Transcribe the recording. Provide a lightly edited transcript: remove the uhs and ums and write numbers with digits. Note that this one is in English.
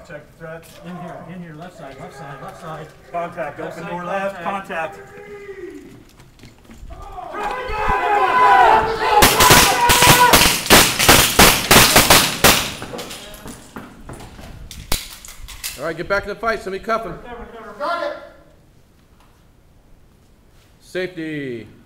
Check the threat. In here, left side, left side, left side. Contact, Left open side, door left, contact. contact. All right, get back in the fight. Somebody cuff him. Safety.